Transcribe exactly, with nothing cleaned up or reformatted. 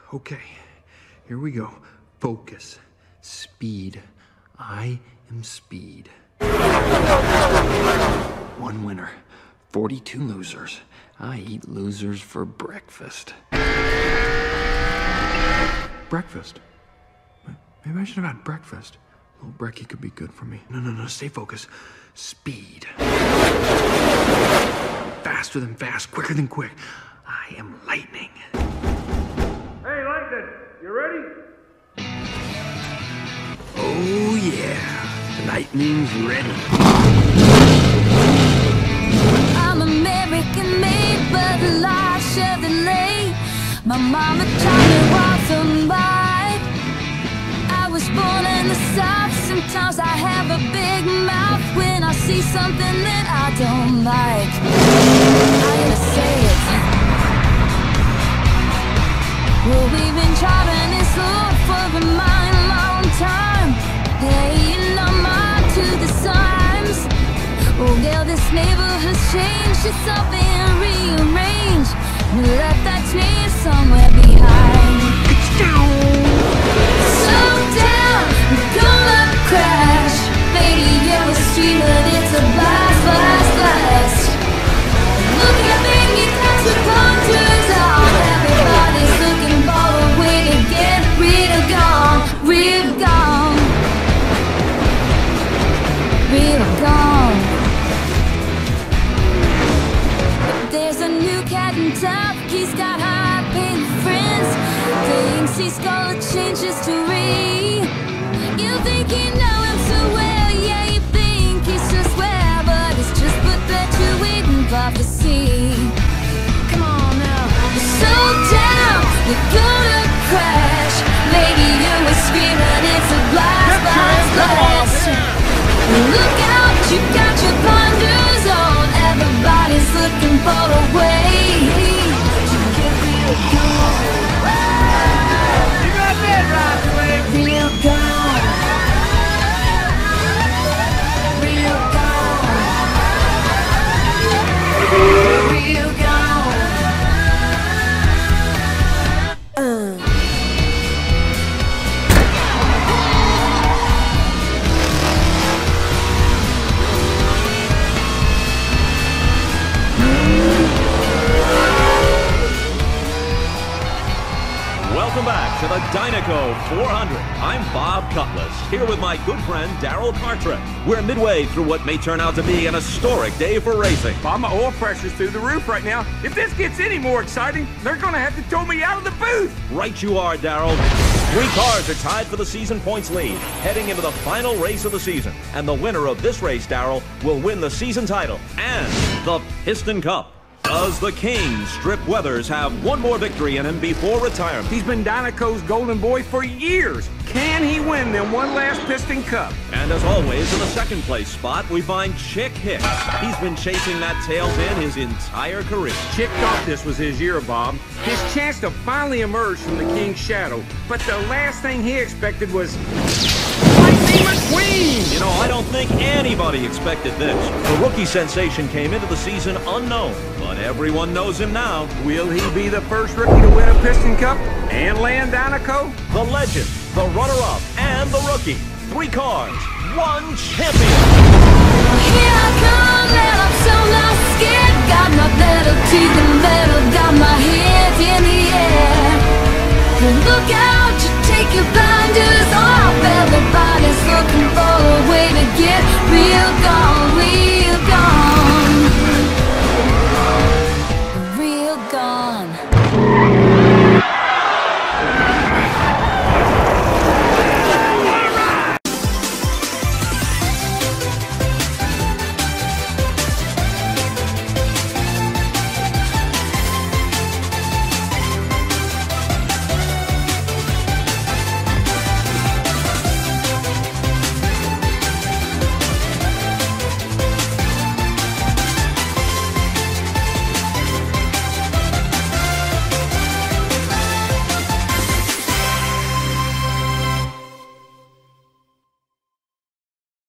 Okay, here we go. Focus. Speed. I am speed. One winner. forty-two losers. I eat losers for breakfast. Breakfast? Maybe I should have had breakfast. A little brekkie could be good for me. No, no, no, stay focused. Speed. Faster than fast, quicker than quick. I am lightning. Hey, Lightning, you ready? Oh, yeah. Lightning's ready. I'm American made, but a lot Chevrolet. My mama taught me walk the bike. I was born in the South. Sometimes I have a big mouth when I see something that I don't like. I gotta say it. Well, we've been driving this road for a mighty long time. Paying no mind to the signs. Oh, girl, this neighborhood's changed. It's all been rearranged. We left that train somewhere behind. Slow down, we're gonna crash. Baby, you're a street, but it's a blast, blast, blast. Look at me, you got your contours on. Everybody's looking for a way to get real gone, real gone, real gone. There's a new cat in town. He's got high-paid friends. Thinks he's gonna change history. You think you know him so well, yeah, you think he's so swell, but it's just perpetuating prophecy. Come on now. Slow down, we're gonna crash. Lady, you were screaming, it's a blast, blast, blast. Look out, you got your blinders on. Everybody's looking for a way to get real gone. You got that right, Slick. Real gone. Real gone. Real gone. Uh. Welcome back to the Dynaco four hundred. I'm Bob Cutlass, here with my good friend Darrell Cartwright. We're midway through what may turn out to be an historic day for racing. Bob, my oil pressure's through the roof right now. If this gets any more exciting, they're gonna have to tow me out of the booth. Right you are, Darrell. Three cars are tied for the season points lead, heading into the final race of the season. And the winner of this race, Darrell, will win the season title and the Piston Cup. Does the King, Strip Weathers, have one more victory in him before retirement? He's been Dynaco's golden boy for years. Can he win them one last Piston Cup? And as always, in the second place spot, we find Chick Hicks. He's been chasing that tail fin his entire career. Chick thought this was his year, Bob. His chance to finally emerge from the King's shadow. But the last thing he expected was Lightning McQueen! You know, I don't think anybody expected this. The rookie sensation came into the season unknown, but everyone knows him now. Will he be the first rookie to win a Piston Cup and land Dynaco? The legend, the runner-up, and the rookie. Three cars, one champion. Here I come, and I'm so not scared. Got my metal teeth and metal, got my head in the air. Look out, you take your blinders off. Everybody's looking for a way to get real gone, real gone, real gone.